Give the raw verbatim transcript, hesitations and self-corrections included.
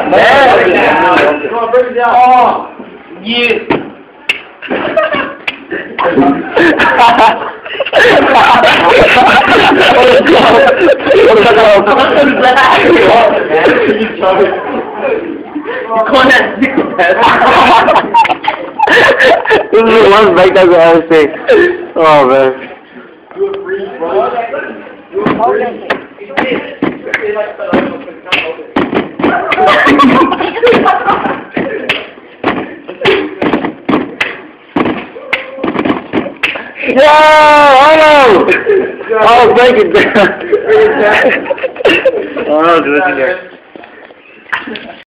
Come on, break it down. Oh, yeah. This is the worst breakdance I've ever seen. Oh man. Do a freeze, bro. Do a freeze. Yeah, I know. Oh, break it down. Oh, do it again.